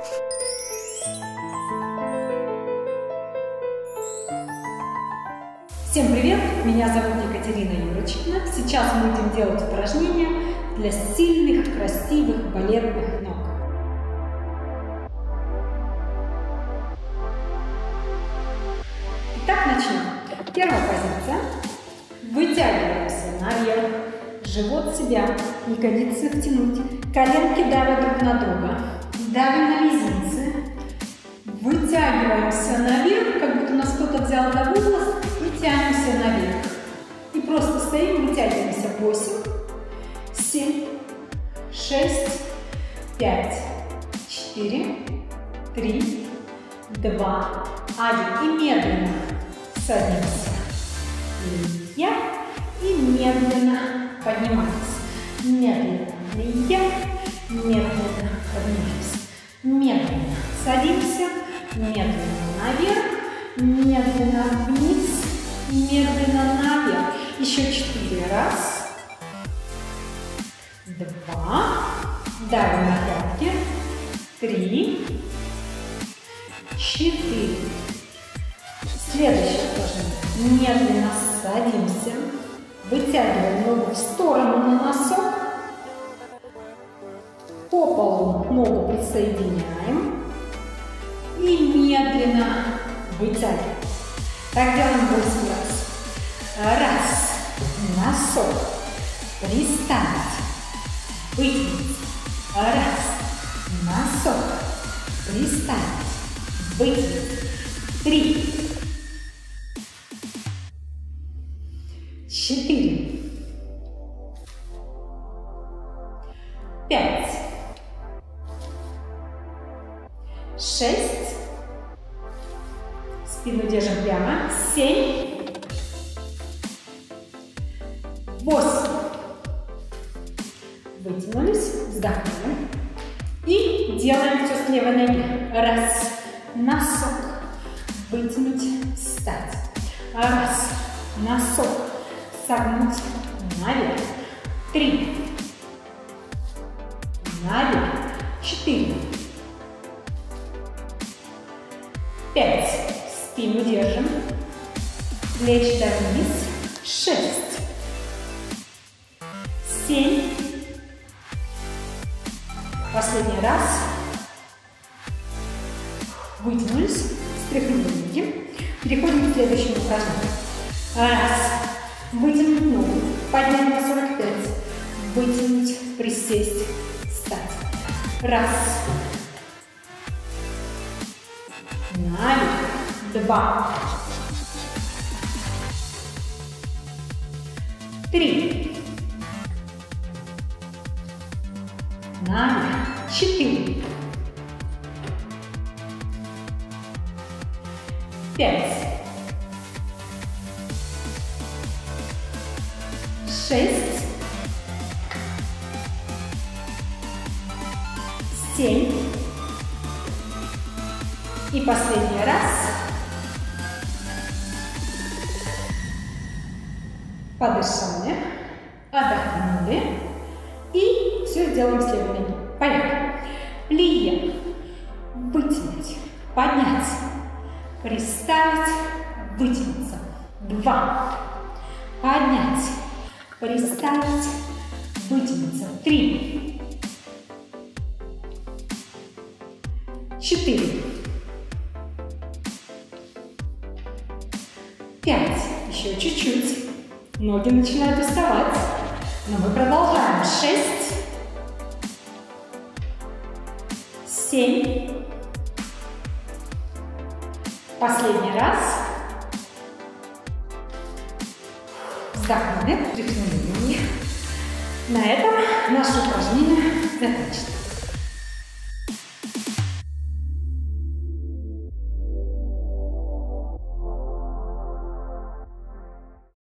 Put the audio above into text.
Всем привет! Меня зовут Екатерина Юрочкина. Сейчас мы будем делать упражнения для сильных, красивых балетных ног. Итак, начнем. Первая позиция. Вытягиваемся наверх. Живот себя, ягодицы втянуть. Коленки давят друг на друга. Давим на мизинцы. Вытягиваемся наверх, как будто нас кто-то взял за волос. И тянемся наверх. И просто стоим, вытягиваемся. 8, 7, 6, 5, 4, 3, 2, 1. И медленно садимся. Лия. И медленно поднимаемся. Медленно. Лия. Медленно поднимаемся. Медленно садимся. Медленно наверх. Медленно вниз. Медленно наверх. Еще 4. Раз. 2. Давим на пятки. 3. 4. Следующее упражнение. Медленно садимся. Вытягиваем ногу в сторону на носок. По полу ногу присоединяем. И медленно вытягиваем. Так делаем 8 раз. Раз. Носок. Приставить. Вытянуть. Раз. Носок. Приставить. Вытянуть. 3. 4. 5. 6. Спину держим прямо. 7. 8. Вытянулись, вздохнули. И делаем все с левой ноги. Раз. Носок. Вытянуть, встать. Раз. Носок. Согнуть. Наверх. 3. Наверх. 4. 5. Спину держим. Плечи до вниз. 6. 7. Последний раз. Вытянулись. Стряхнули ноги. Переходим к следующему упражнению. Раз. Вытянуть ногу. Поднять на 45. Вытянуть. Присесть. Встать. Раз. Наверх. 2. 3. Наверх. 4. 5. 6. 7. И последний раз. Подышали, отдохнули. И все делаем с левой ноги. Поехали. Плие. Вытянуть. Поднять. Приставить. Вытянуться. 2. Поднять. Приставить. Вытянуться. 3. 4. 5. Еще чуть-чуть. Ноги начинают уставать. Но мы продолжаем. 6. 7. Последний раз. Вздохнули, тряхнули ноги. На этом наше упражнение закончено.